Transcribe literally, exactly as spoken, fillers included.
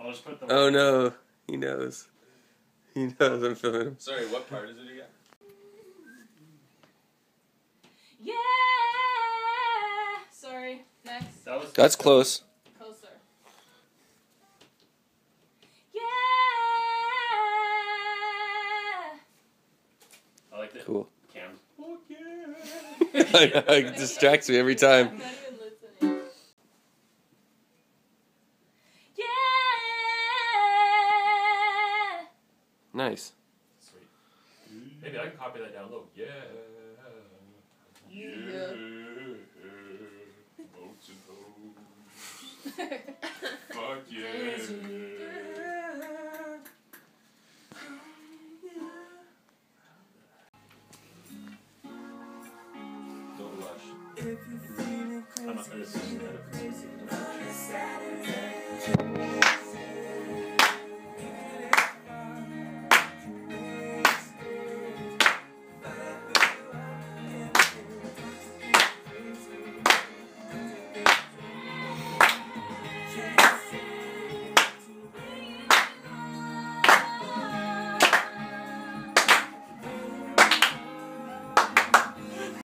I'll just put the. Oh no, he knows. He knows I'm filming him. Sorry, what part is it again? Yeah. Sorry. Next. That was. That's close. Closer. Yeah. I like it. Cool. Cam. Oh, yeah. It distracts me every time. I'm not even listening. Yeah. Nice. Sweet. Maybe I can copy that down low. Yeah. Yeah.